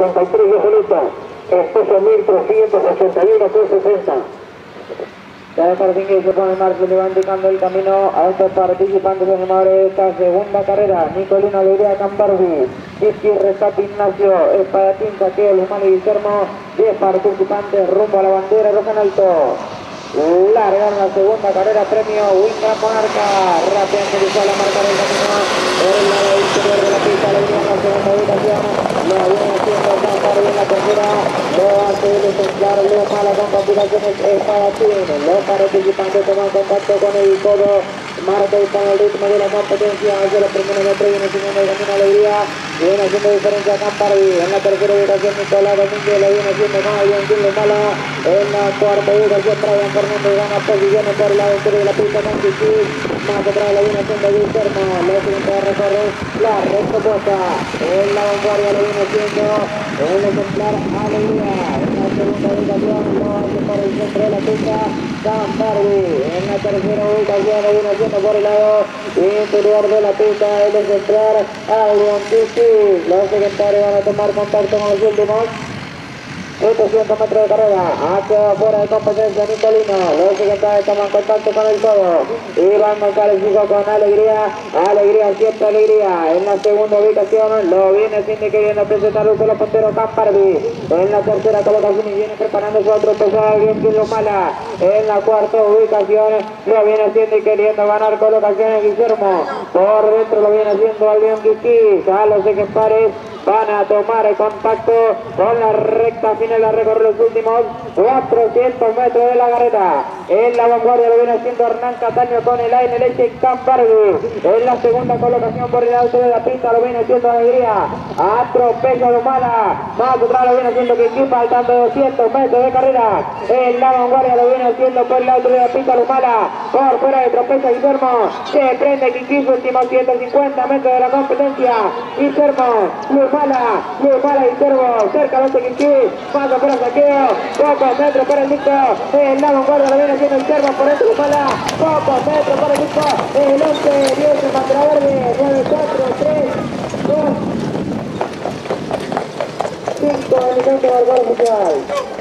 63 de solita. Esposo 1381,60. Ya Carcingue se pone en marcha y va indicando el camino a estos participantes animadores de esta segunda carrera. Nicolino Alegría Cambarbi, Kiski Rescate Ignacio, Espadachín Saqueo, Luján y Guillermo, 10 participantes rumbo a la bandera roja en alto. Largan la segunda carrera, premio Wingram Monarca, rápidamente visual la marca del camino por el lado interior de la pista, Alegría en la segunda ubicación, lo viene haciendo Cambarbi en la tercera, lo hace descentrar Luma la con complicaciones Espadachín, los participantes toman contacto con el codo, marca y para el ritmo de la competencia, hacia los primeros metros viene siguiendo el camino Alegría, viene haciendo diferencia Cambarbi, en la tercera ubicación Nicolás Domínguez lo viene haciendo más bien Gil Mala, en la cuarta ubicación Brian Fernando gana posiciones por el lado interior de la pista con Kiki, más atrás la viene haciendo Guillermo, la siguiente recorre la recta opuesta, en la vanguardia lo viene haciendo el ejemplar Alegría, en la segunda ubicación lo hace por el centro de la pista Cambarbi, en la tercera ubicación lo viene haciendo por el lado interior de la pista el ejemplar Adrián Kiki, los secretarios van a tomar contacto con los últimos 700 metros de carrera, hacia afuera de competencia Nicolino, los siguientes toman contacto con el codo, Iván González sigue con Alegría, siempre Alegría, en la segunda ubicación lo viene Cindy queriendo presentar un solo puntero Cambarbi, en la tercera colocación y viene preparando su otro pesado bien Mala, en la cuarta ubicación lo viene Cindy queriendo ganar colocaciones Guillermo, por dentro lo viene haciendo Albion Kiki, a los ejemplares van a tomar el contacto con la recta final a recorrer los últimos 400 metros de la carrera. En la vanguardia lo viene haciendo Hernán Cataño con el aire leche Cambarbi. En la segunda colocación por el alto de la pista lo viene haciendo Alegría. Atropella Lumala. Más atrás lo viene haciendo Kiki faltando 200 metros de carrera. En la vanguardia lo viene haciendo por el alto de la pista Lumala. Por fuera de tropeza Guillermo. Se prende Kiki, últimos 150 metros de la competencia. Guillermo. Lumala y Cervo, cerca de Kiki, paso para Saqueo, pocos metros para el Nico, en la vanguardia lo viene haciendo el Cervo, por dentro Lumala, pocos metros para el Nico, el 11, 10, el bandera verde, 9, 4, 3, 2, 5, el intento del gol oficial.